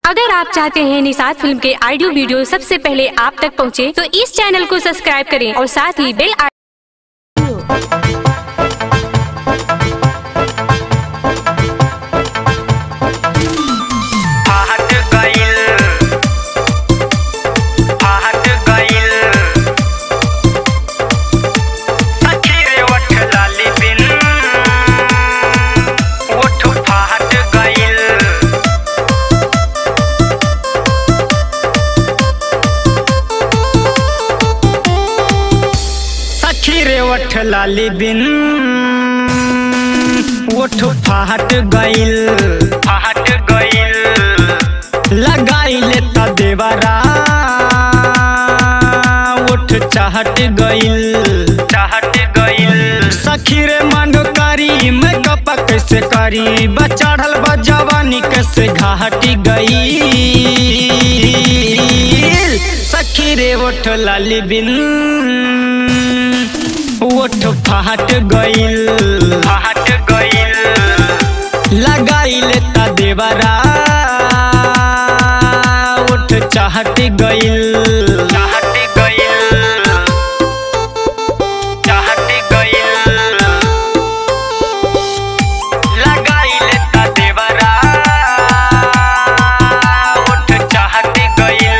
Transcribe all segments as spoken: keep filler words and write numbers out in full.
अगर आप चाहते हैं निषाद फिल्म के ऑडियो वीडियो सबसे पहले आप तक पहुंचे, तो इस चैनल को सब्सक्राइब करें और साथ ही बेल लाली बिन ओठ फाट गइल फाट गइल लगाइले त देवरा ओठ चाहट गइल चाहट गइल सखी रे मांड करी मेकअप कैसे करी बचढ़ल बा जवानी कैसे घाटी गई सखी रे ओठ लाली बिन ओठ फाट गइल फाट गइल लगाइले त देवरा ओठ चाहट गइल चाहट गइल चाहट गइल लगाइले त देवरा ओठ चाहट गइल।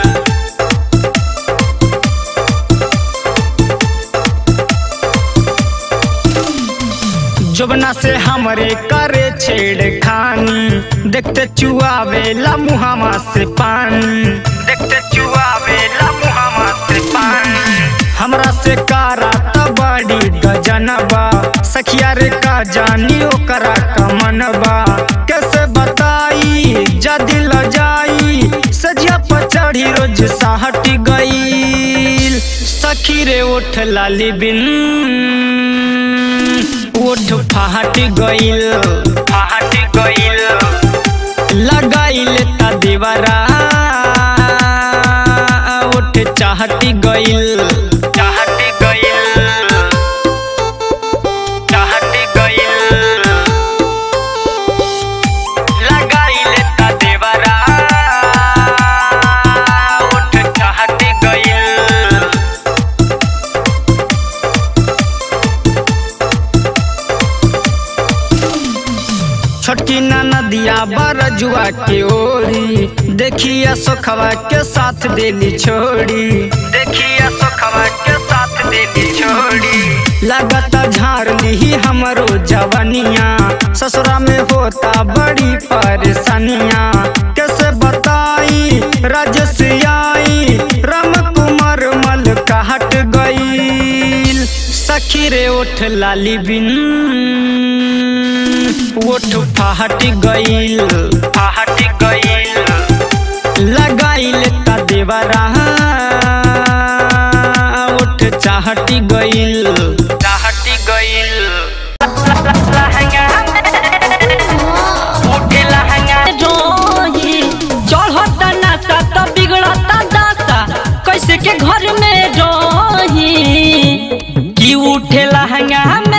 जोबना से हमरे करे छेड़खानी देखते चुआवेला मुहामा से पानी देखते चुआवेला मुहामा से पानी हमरा से कारा त बड़ी गजनबा सखिया रे का जानी ओकरा कमनबा कैसे बताई जदी ल जाई सजिया पर चढ़ी रोज साहट गई सखी रे ओठ लाली बिन ओठ फाट गइल फाट गइल लगाइले त देवरा ओठ चाहट गइल चाहट गइल चाहट गइल लगाइले त देवरा ओठ चाहट गइल। छोटकी नदिया बरजुआ के ओरी देखिया सोखवा के साथ देली छोड़ी देखिया सोखवा के साथ देली छोड़ी लगता झाड़ ली हमरो जवनिया ससुरा में होता बड़ी परेशानिया कैसे बताई राजस आई राम कुमार मल कहट गई सखी रे ओठ लाली बिन ओठ फाट गइल फाट गइल लगाइले त देवरा ओठ चाहट गइल चाहट गइल लहंगा ओठे लहंगा जोही चढ़ता नशा त बिगड़ता दशा कैसे के घर में जोही कि उठे लहंगा में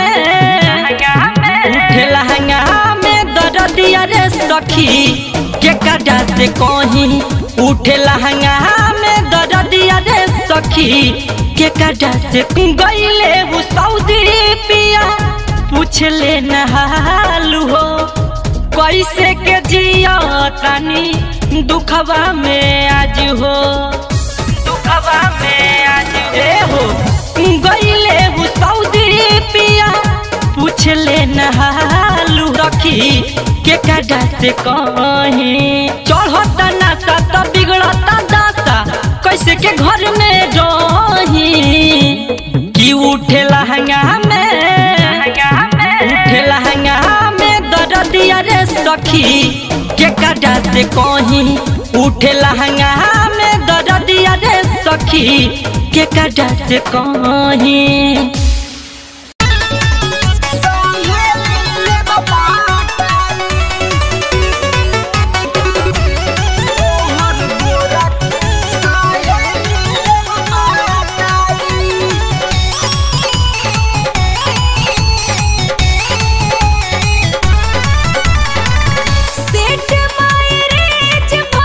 उठे लहंगा में दर्दिया रे सखी के कड़ा से कहीं उठे लहंगा में दर्दिया रे सखी के कड़ा से गइले हु सऊदी पिया पूछ ले नहालू हो कैसे के जिया तनी दुखवा में आज हो दुखवा में आज ए हो गइले हु सऊदी पिया पूछ ले नहालू रखी के कड़ा से कहीं चढ़ता नशा त बिगड़ता दशा कैसे के घर में रही कि उठे लहंगा में उठे लहंगा में दर्दिया रे सखी के कड़ा से कहीं उठे लहंगा में दर्दिया रे सखी के कड़ा से कहीं। सेठ मायरे जब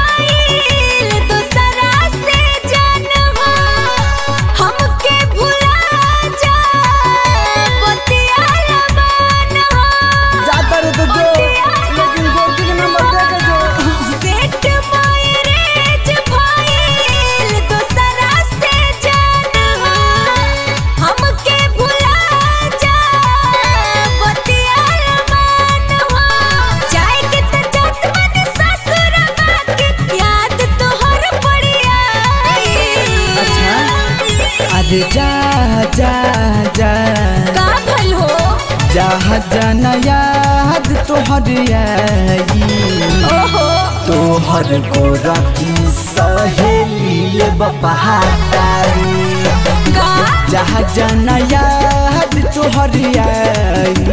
अरे जा जा जा का भल हो जहाँ जाना याद तोहर आई ओहो तोहर गोरा की सहेली बपहातारी का जहाँ जाना याद तोहर आई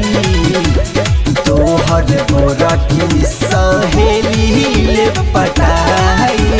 तोहर गोरा की सहेली पटाई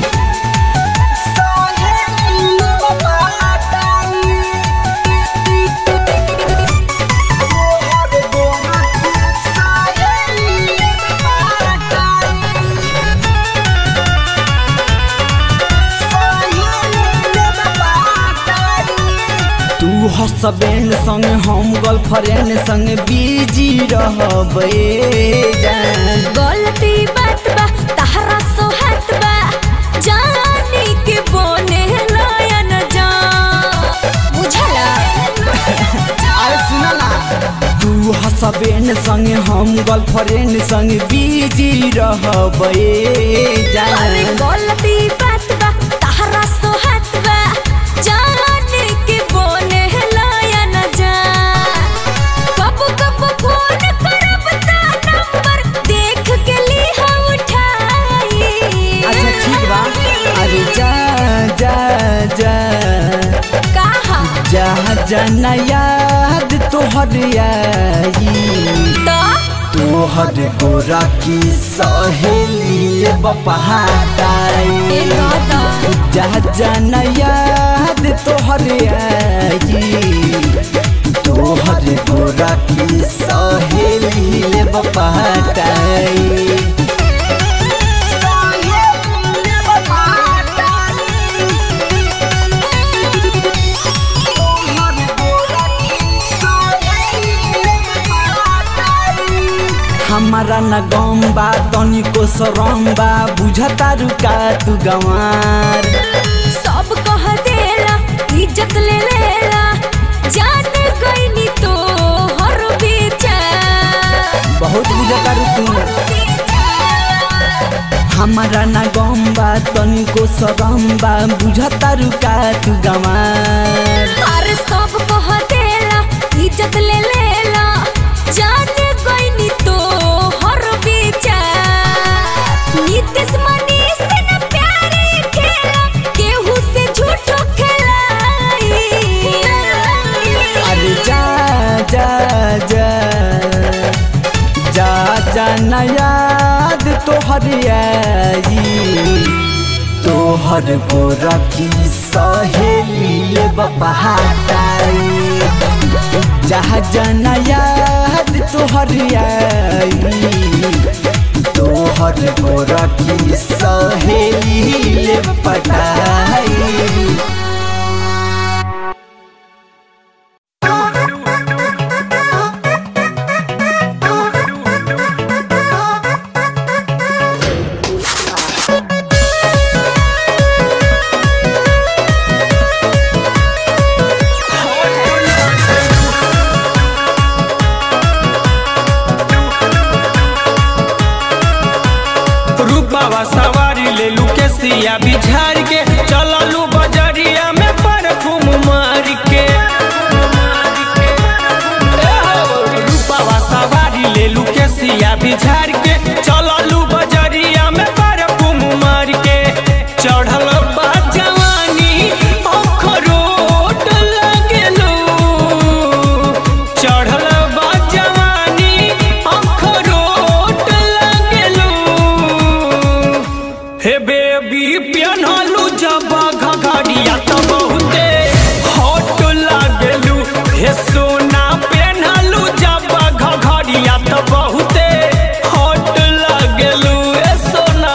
तू हसबैंड संग हम गर्लफ्रेंड संग बिजी रहबे जान गलती बात बा तहरा सोहत बा जानी के बोने लायन जा बुझला अरे सुना ना तू हसबैंड संग हम गर्लफ्रेंड संग बिजी रहबे अरे जान गलती बात बा तहरा सोहत बा जानी के बोने लायन जा कब कब फोन करब ता नंबर देख के लिहा उठाई अच्छा ठीक बा अरे जा जा जा कहा जहाँ जाना याद तोहर आई तो तोहर गोरा की सहेली बपहाताई ए दादा जहाँ जाना याद तोहर आई तोहर गोरा की सहेली बपहाताई हमारा न गम बा तनिको शरम बा बुझता रुका तू गंवार सब कह देला इज्जत ले लेला जान गईनी तो हर बेचार बहुत बुझता रु तू हमारा न गम बा तनिको शरम बा बुझता रुका तू गंवार अरे सब कह देला इज्जत ले लेला जान गईनी तो हर बेचार नीतीश मनीष से न प्यारे खेला केहू से झूठो खेलाई अरे जा जा जा जा जाना याद तोहर आई तोहर गोरा की सहेली बपहाताई जहाँ जाना याद तोहर आई तोहर गोरा की सहेली पटाई रूपावा सवारी ले लू के सिया बिछार के चललू बजरिया में परफ्यूम मार के रूपावा सवारी ले लू के सिया बिछार के चललू बजरिया में परफ्यूम मार के चढ़ल बा जवानी अखरोट लगेलू चढ़ल बा जवानी अखरोट लगेलू हे बेबी पियनलू जब घघरिया त बहुते हॉट लागेलू हे सोना पेनलू जब घघरिया त बहुते हॉट लागेलू हे सोना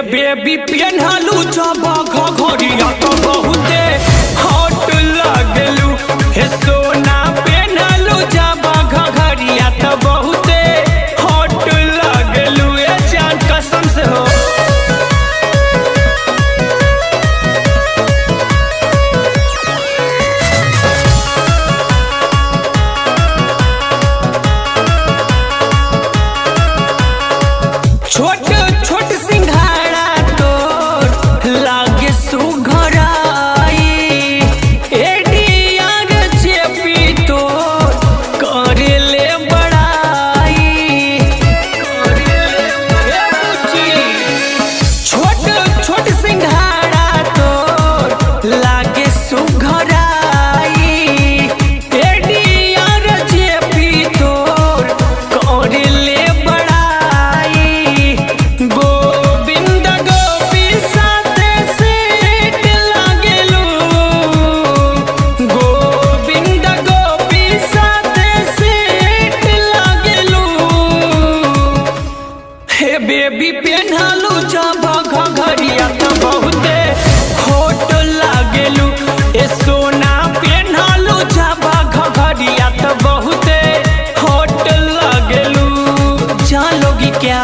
बेबी पेन्हालू जब घघरिया तो बहुते हॉट लागलू। हे सोना पेन्हालू जब घघरिया तो बहुते हॉट लागलू। ए जान कसम से हो। छोट छोट सिंघाड़ा तो लागे सुघराई। एडिया रे चेपी तो करे ले बड़ाई। छोट छोट सिंघाड़ा तो लागे सुघराई। एडिया रे चेपी तो करे ले गोविंद गोपी साथे सेठ लागेलू। गोविंद गोपी साथे सेठ लागेलू। हे बेबी पेन्हालू जब घघरिया तो बहुते हॉट लागेलू। ए सोना पेन्हालू जब घघरिया तो बहुते हॉट लागेलू। जान लोगी क्या?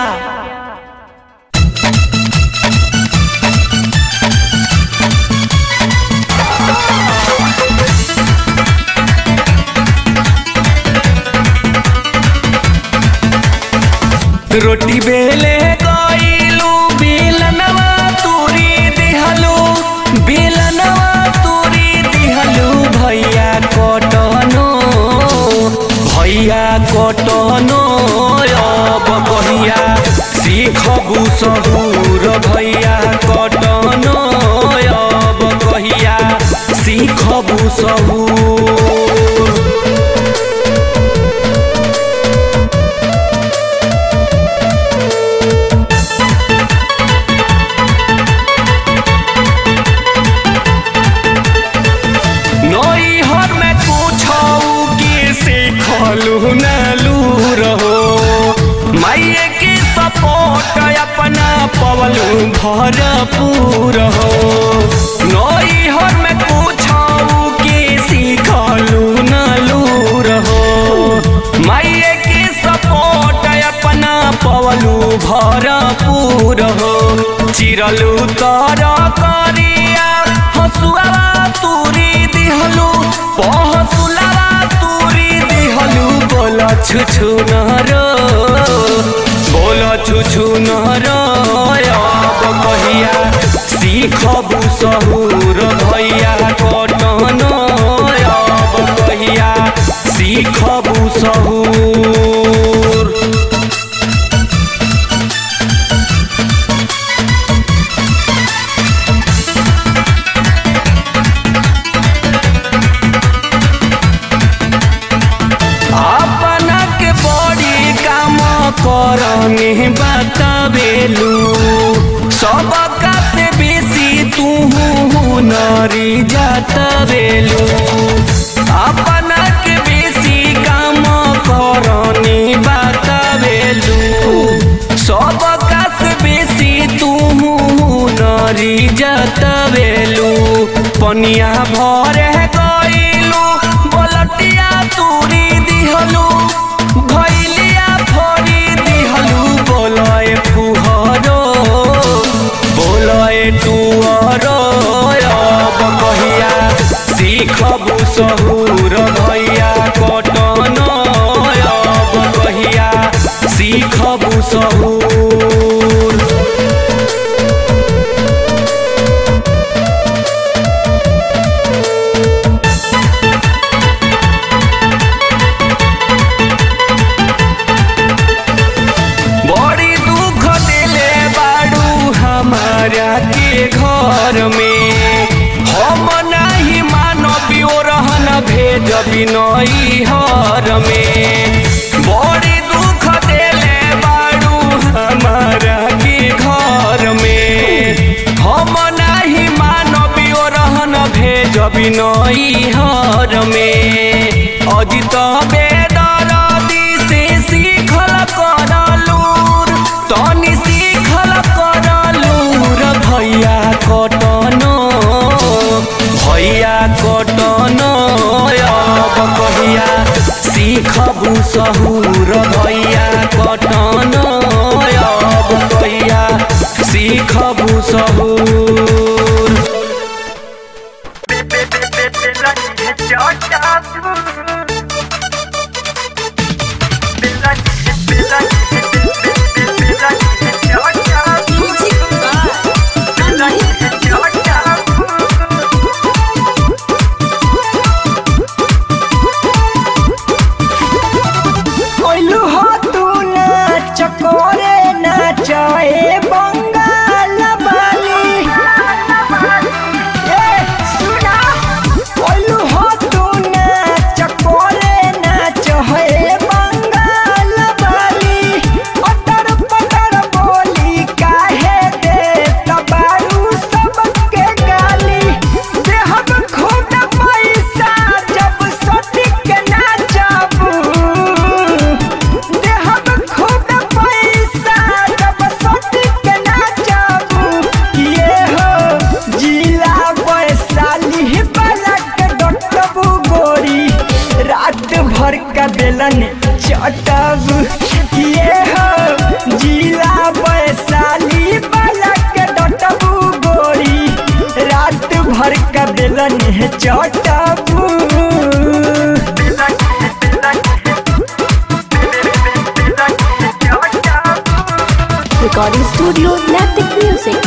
रोटी बेले गइलू बेलनवा तूरी दिहलू। बेलनवा तूरी दिहलू भैया कटनो। भैया कटनो अब कहिया सीखबू सहूर। भैया कटनो अब कहिया सीखबू सहूर। माइये की सपोर्ट अपना पवलू भरपूर हो। नैहर में पूछाऊ कि सीखलू नलूर हो। माइये की सपोर्ट अपना पवलू भरपूर हो। चिरलू तर करिया हसुआ तूरी दिहलू। पहसुलावा तूरी दिहलू। बोला छुछु नरो बोला छुछु नरो अब कहिया सीखबू सहूर। भैया कटनो अब कहिया सीखबू सहूर। अपना के बड़ी काम करनी बतावेलू। सबका से बेसी तू हुनरी जतवेलू। अपना के बेसी काम करनी बतावेलू। सबका से बेसी तू हुनरी जतवेलू। पनिया भरे गइलू बोलटिया तूरी दिहलू। भैलिया फोड़ी दिहलू। बोलाए फुहरो बोलाए टुअरो अब कहिया सीखबू सहूर। भैया कटनो अब कहिया सीखबू सहूर। के घर में हम नहीं मानबियो रहन भेजबी नैहर में। बड़ी दुख देले बाड़ू हमारा के घर में। हम नहीं मानबियो रहन भेजबी नैहर में। अजित बेदरदी से सीखल करलू। तनी सीखल करलू। भैया कटनो भैया कटनो अब कहिया सीखबू सहूर भैया कटनो अब कहिया सीखबू सहूर। चटब ये हो जिला वैशाली वाला के डटबू गोरी रात भर का बेलन है चटबू। Recording studio Natic Music.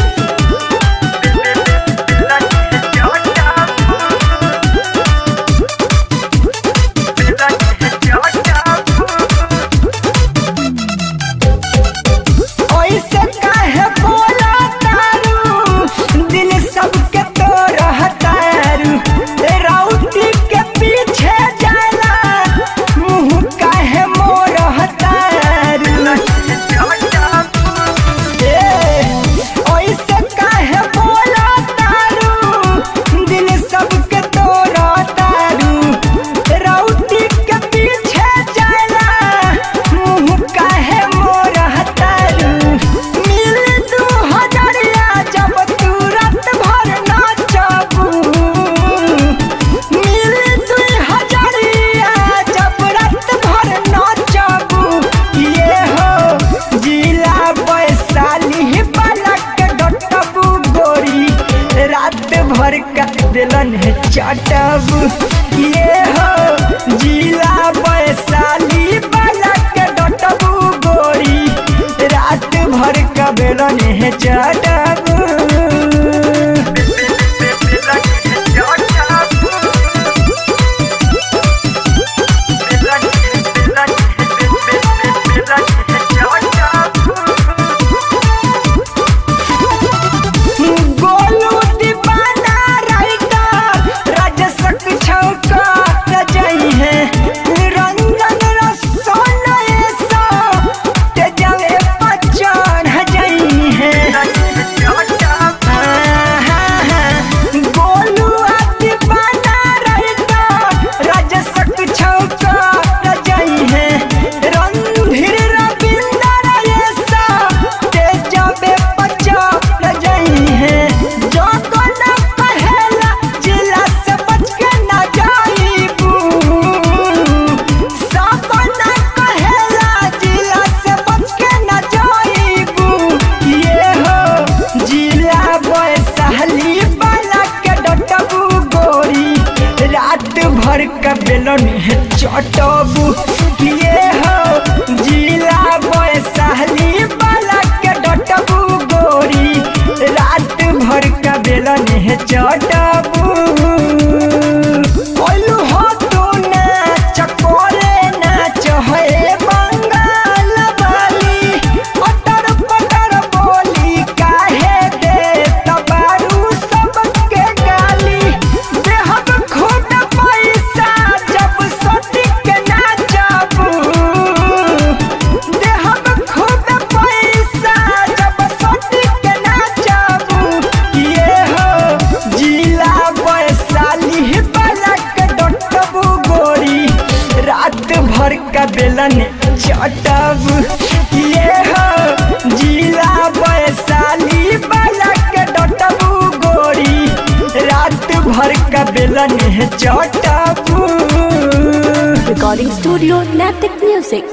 भर का बेलन है चटब ये हो जिला वैशाली वाला के डटबू गोरी रात भर का बेलन है चटब। का बेलन है चटबू ये हो जिला वैशाली वाला के डटबू गोरी रात भर का बेलन है चटबू। ओलू हो तू नाच कोले नाच है बंगाल वाली अटर पटर बोली काहे दे तबारू सबके गाली देहब खूब पैसा जब सटी के नाचबू देहब खूब पैसा जब सटी के नाचबू ये हो जिला वैशाली वाला के डटबू गोरी रात भर का बेलन चटबू ये हो जिला वैशाली वाला के का बेलन है चटाबू। Recording Studio Natic Music.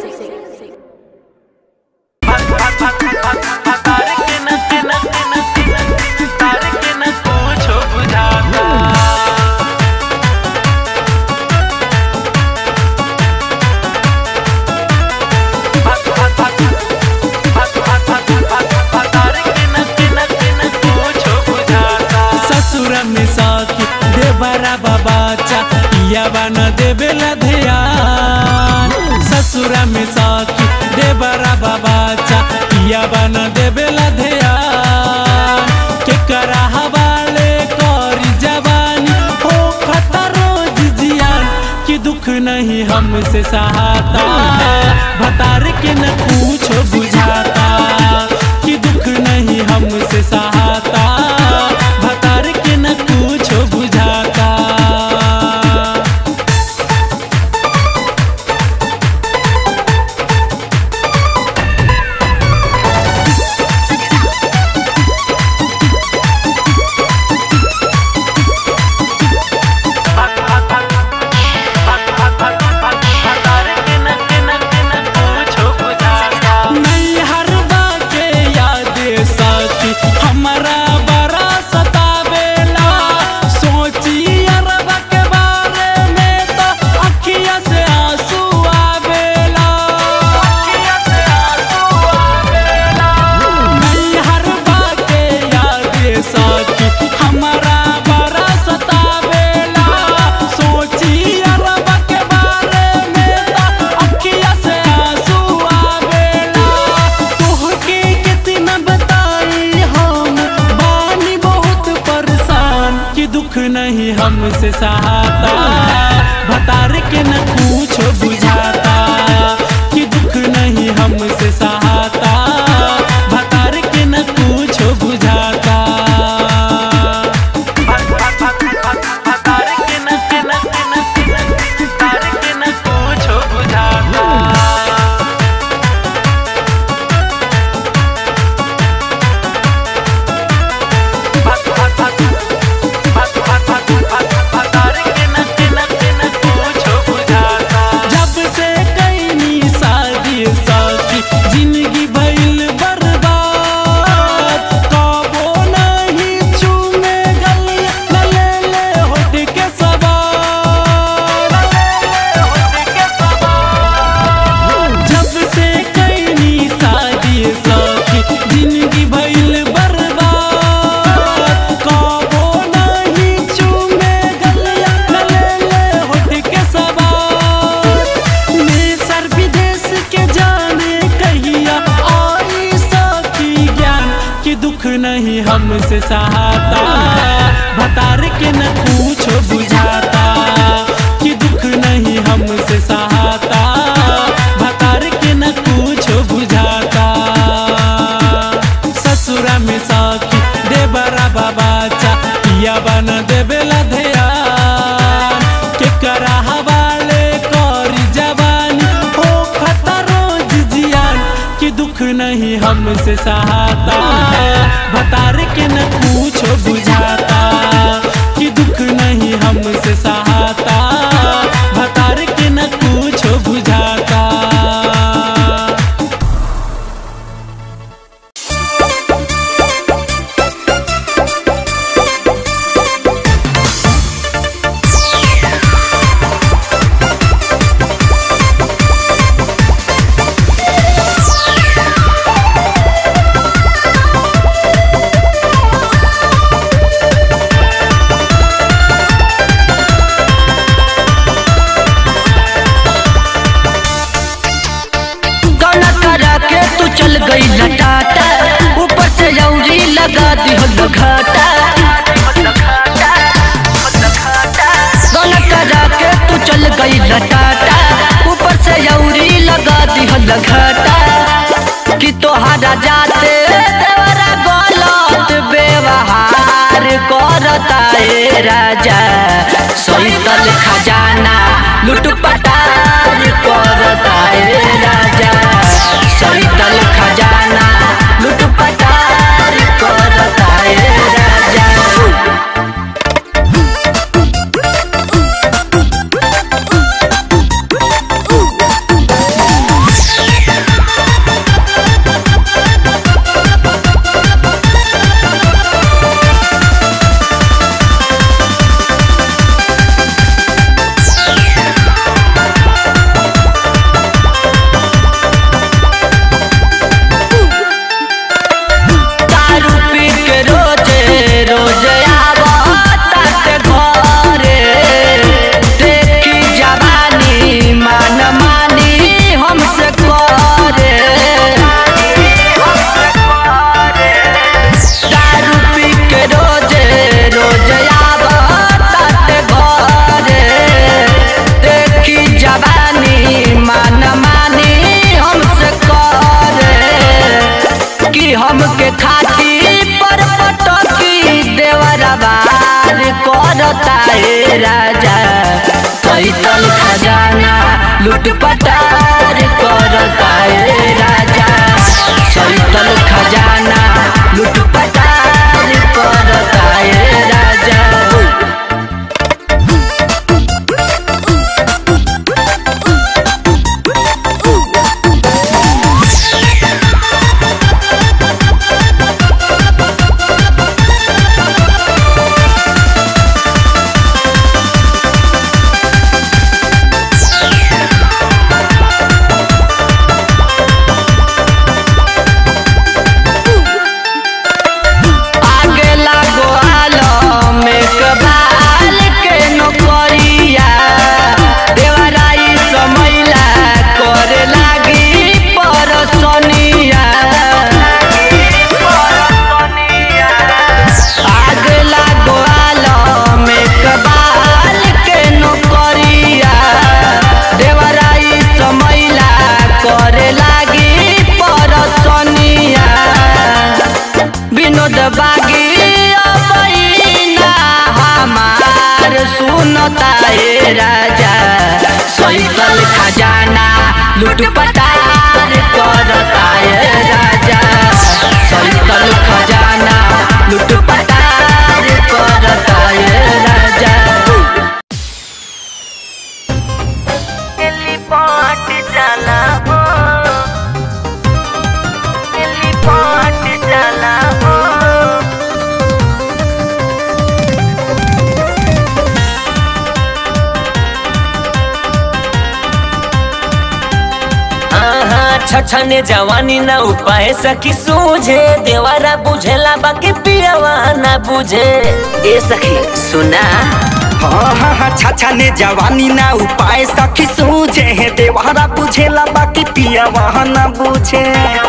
बना देवेला ध्यान ससुरा में साथी देवरा बाबाचा पिया बना देवेला ध्यान के करा हवाले करी जवानी हो खतरो जियान कि दुख नहीं हमसे सहाता भतार के न कुछ बुझाता कि दुख नहीं हमसे सहाता भतार के न कुछ बुझाता। नहीं हमसे सहाता भतार के न कुछ बुझाता कि दुख नहीं हमसे सहाता भतार के न कुछ बुझाता। भतार के न के न के न भतार के न कुछ बुझाता। नहीं हमसे सहाता भतार के न कुछ बुझाता कि दुख नहीं हमसे सहाता भतार के न कुछ बुझाता। ससुरा में साथी देवरा बाबाचा पिया बना देवेला ध्यान के करा हवाले करी जवानी हो खतरो जियान कि दुख नहीं हमसे सहाता भतार के न कुछ बुझाता कि दुख नहीं हमसे सहाता भतार के न कुछ बुझाता। चल गई लटाटा ऊपर से लौरी लगा दी हो घाटा गाना करा के तू चल गई लटाटा ऊपर से लौरी लगा दी हो घाटा कि तोहरा जाते तेरा गलत व्यवहार करता है राजा सैतल खजाना लुटपटार करता है राजा सैतल खजाना लुटपटार करता है राजा। लूट पटार करता है राजा सैतल खजाना लूट पटार करता है राजा। सुनता है राजा सैतल खजाना लूट पटार करता है राजा सैतल खजाना लूट पटार करता है राजा। एलिफेंट जाला हो एलिफेंट जाला हो छछने जवानी ना उपाय सखी सूझे देवारा बुझेला बाकी पियावा ना बुझे ए सखी सुना हाँ हाँ हाँ छछने जवानी ना उपाय सखी सूझे है देवारा बुझेला बाकी पियावा ना बुझे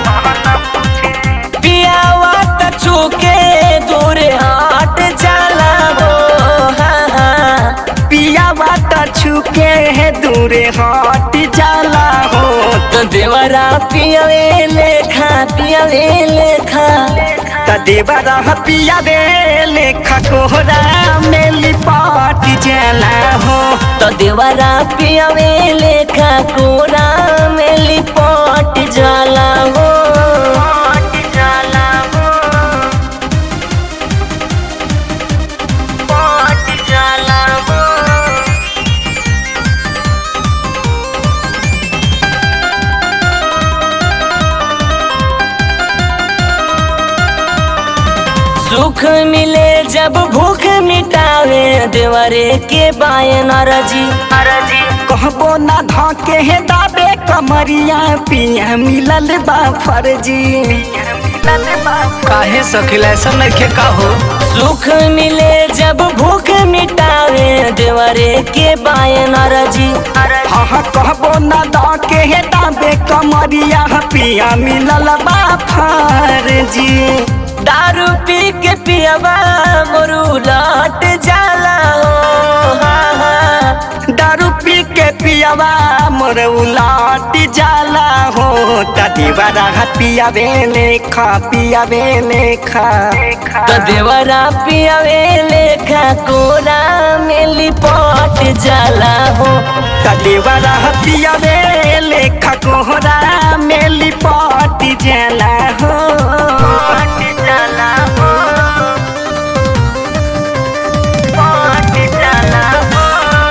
पियावा त छूके दूर हट जाला हो हाँ हाँ पियावा त छूके है दूर हट जाला हो तो देवरा पियावे लेखा पियावे लेखा त देवरा पियावे लेखा कोहरा में लिपट जाला हो तो देवरा पियावे लेखा कोरा में लिपट जाला हो जाला हो पट जाला हो सुख मिले जब भूख मिटावे देवरे के बायन अरजी अरजी कहबो ना धके है दाबे कमरिया पिया मिलल बा फर्जी काहे सखिल ऐसा नइखे का हो सुख मिले जब भूख मिटावे देवरे के बायन अरजी हाँ हाँ कहबो ना धके है दाबे कमरिया पिया मिलल बा फर्जी दारू पी के पियावा मोरू लौट जाला हो हाँ हाँ दारू पी के पियावा मोर उलट जाला हो त देवरा पियावे लेखा पियावे लेखा तो देवरा पियावे लेखा कोरा में लिपट जाला हो त देवरा पियावे लेखा कोहरा में लिपट जाला हो पट जाला हो पट जाला हो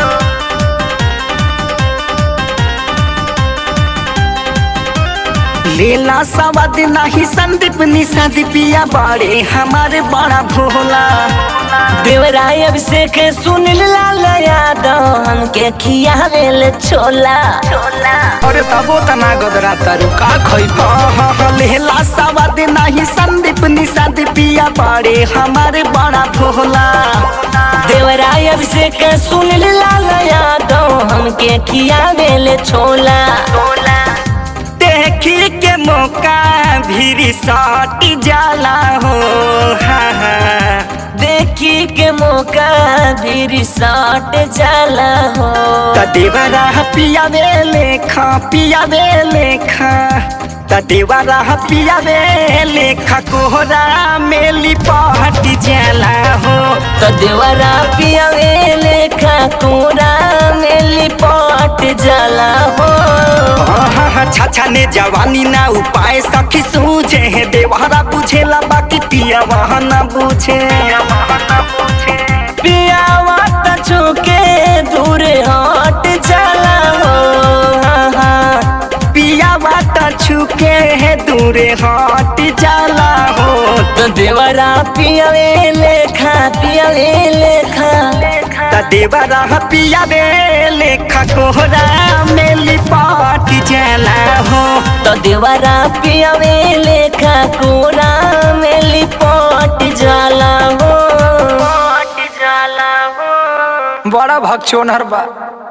लेला सवाद नहीं संदीप निषाद पिया बड़े हमारे बड़ा भोला देवरा अभिषेक सुन लाल यादव हमके खियावेल छोला छोला अरे तबो तना गदरा तारू का खइबा हाँ हाँ लेला सवाद नहीं संदीप निषाद पिया बड़े हमारे बड़ा भोला देवरा अभिषेक सुन लाल यादव हमके खियावेल छोला छोला देखी के मौका भी सट जाला हो हाँ हाँ देखी के मौका भी रिसोर्ट जाला हो त देवरा पियावे लेखा पियावे लेखा त देवरा पियावे लेखा कोहरा में लिपट जाला हो तो देवरा पियावे लेखा कोरा में लिपट जाला हो छाछा ने जवानी ना उपाय सखी सूझे है देवरा बुझेला बाकी पियावा ना बुझे पियावा त छुके दूर हट जाला हो पियावा त छुके है दूर हट जाला हो तो देवरा पियावे लेखा पियावे लेखा त देवरा पियावे लेखा कोहरा में लिपट जाला हो तो देवरा पियावे लेखा कोरा में लिपट जाला हो बड़ा भगचोनहर बा।